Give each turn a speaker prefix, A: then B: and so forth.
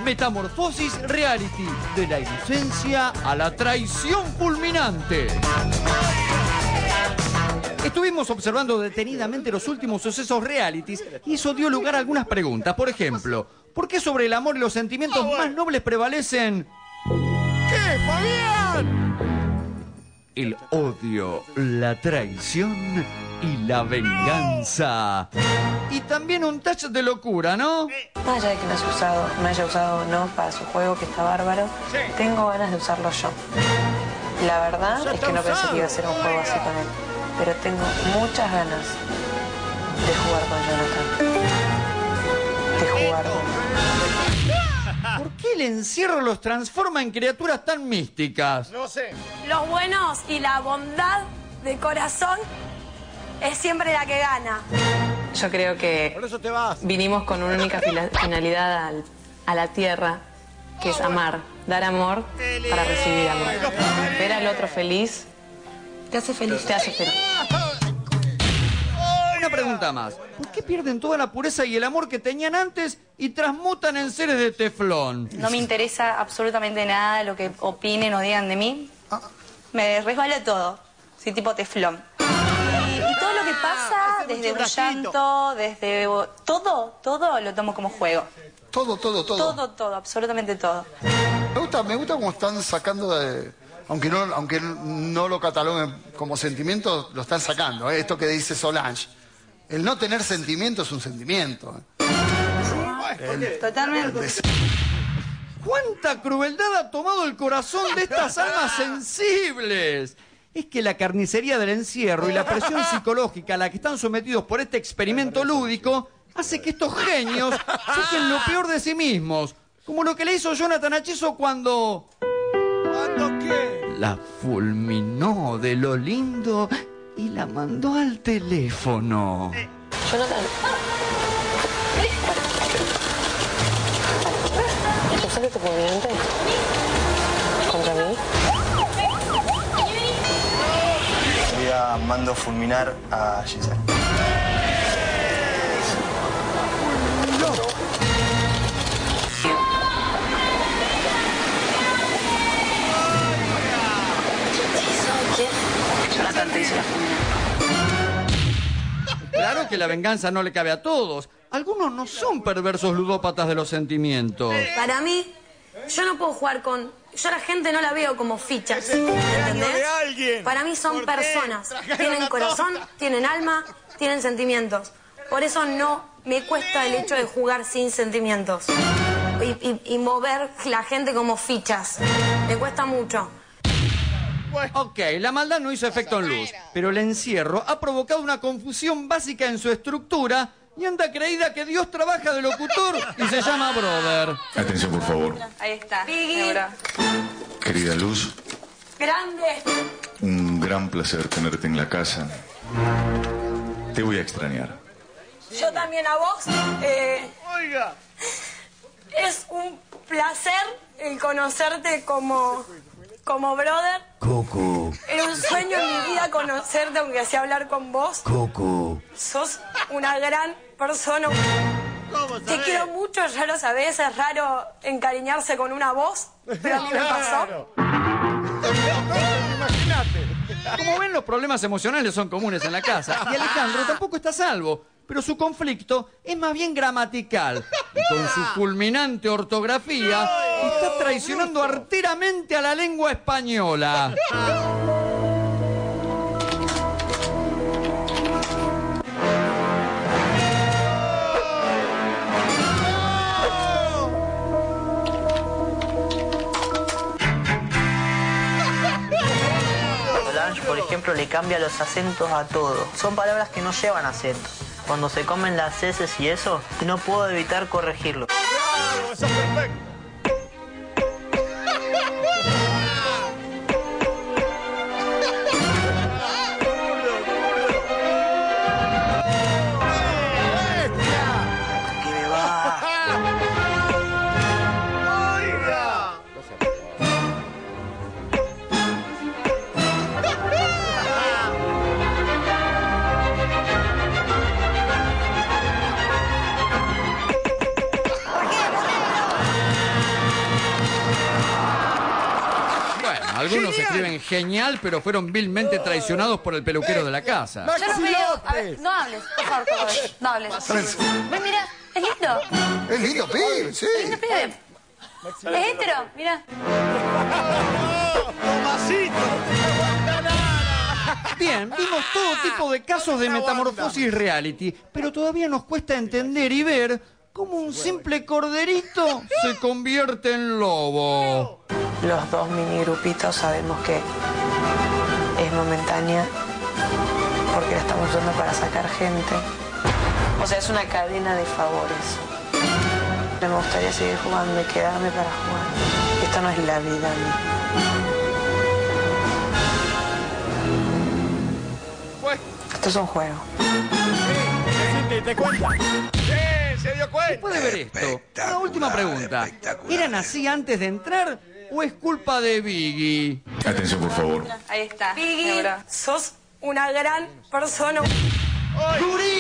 A: Metamorfosis Reality, de la inocencia a la traición fulminante. Estuvimos observando detenidamente los últimos sucesos realities y eso dio lugar a algunas preguntas. Por ejemplo, ¿por qué sobre el amor y los sentimientos más nobles prevalecen?
B: ¿Qué, Fabián?
A: El odio, la traición y la venganza. Y también un touch de locura, ¿no?
C: Más allá de que me haya usado o no para su juego, que está bárbaro, tengo ganas de usarlo yo. La verdad es que no pensé que iba a ser un juego así con él, pero tengo muchas ganas de jugar con Jonathan. De jugar con él.
A: ¿Por qué el encierro los transforma en criaturas tan místicas?
B: No sé.
D: Los buenos y la bondad de corazón es siempre la que gana.
C: Yo creo que
B: Por eso te vas.
C: vinimos con una única finalidad a la tierra, que es amar, dar amor para recibir amor. Ver al otro feliz te hace feliz. Te hace feliz.
A: Una pregunta más. ¿Por qué pierden toda la pureza y el amor que tenían antes y transmutan en seres de teflón?
E: No me interesa absolutamente nada lo que opinen o digan de mí. Me resbala todo. Soy tipo teflón. Y todo lo que pasa, desde un llanto, desde... Todo lo tomo como juego.
F: Todo.
E: Todo, absolutamente todo.
F: Me gusta cómo están sacando de... Aunque no lo cataloguen como sentimiento, lo están sacando. Esto que dice Solange. El no tener sentimiento es un sentimiento.
E: Totalmente.
A: ¿Cuánta crueldad ha tomado el corazón de estas almas sensibles? Es que la carnicería del encierro y la presión psicológica a la que están sometidos por este experimento lúdico hace que estos genios saquen lo peor de sí mismos. Como lo que le hizo Jonathan a Chiso cuando...
B: ¿Cuándo qué?
A: La fulminó de lo lindo y la mandó al teléfono.
C: Jonathan. ¿Pensás que te puedo miente? ¿Contra mí?
G: Mando fulminar a Giselle.
E: Jonathan te hizo la fulminante.
A: Claro que la venganza no le cabe a todos. Algunos no son perversos ludópatas de los sentimientos.
D: Para mí, yo no puedo jugar con... Yo a la gente no la veo como fichas, ¿entendés?
B: de alguien.
D: Para mí son
B: ¿Por qué?
D: personas.
B: Trajeron
D: Tienen
B: a
D: corazón,
B: todos.
D: tienen alma, tienen sentimientos. Por eso no me cuesta el hecho de jugar sin sentimientos. Y mover la gente como fichas. Me cuesta mucho.
A: Ok, la maldad no hizo efecto en Luz, pero el encierro ha provocado una confusión básica en su estructura y anda creída que Dios trabaja de locutor y se llama Brother.
H: Atención, por favor.
E: Ahí está.
D: Piggy.
E: Ahora.
H: Querida Luz,
D: Grande.
H: un gran placer tenerte en la casa. Te voy a extrañar.
D: Yo también a vos.
B: Oiga.
D: Es un placer el conocerte como brother.
A: Coco,
D: Era un sueño en mi vida conocerte, aunque sea hablar con vos.
A: Coco.
D: Sos una gran persona.
B: ¿Cómo
D: Te
B: sabés?
D: quiero mucho, ya lo sabés, es raro encariñarse con una voz, pero a mí me pasó.
B: Claro. Imagínate.
A: Como ven, los problemas emocionales son comunes en la casa y Alejandro tampoco está a salvo, pero su conflicto es más bien gramatical y con su fulminante ortografía está traicionando arteramente a la lengua española.
I: Solange, por ejemplo, le cambia los acentos a todo. Son palabras que no llevan acento. Cuando se comen las heces y eso, no puedo evitar corregirlo.
B: Claro, eso es perfecto.
I: Que me va.
B: Oiga.
A: Algunos escriben genial, pero fueron vilmente traicionados por el peluquero de la casa.
E: Yo no veo. A ver, no hables, por favor, no hables. Ven, mira, es lindo.
F: Es lindo pibe, sí.
E: Es lindo pibe. Es hetero, mira.
A: Bien, vimos todo tipo de casos de metamorfosis reality, pero todavía nos cuesta entender y ver cómo un simple corderito se convierte en lobo.
C: Los dos mini grupitos sabemos que es momentánea porque la estamos usando para sacar gente. O sea, es una cadena de favores. Me gustaría seguir jugando y quedarme para jugar. Esto no es la vida misma. Esto es un juego.
B: ¿Te cuenta? Sí, se dio cuenta.
A: Después de ver esto, una última pregunta. ¿Eran así antes de entrar o es culpa de Biggie?
H: Atención, por favor.
E: Ahí está.
D: Biggie, sos una gran persona.
A: ¡Durísimo!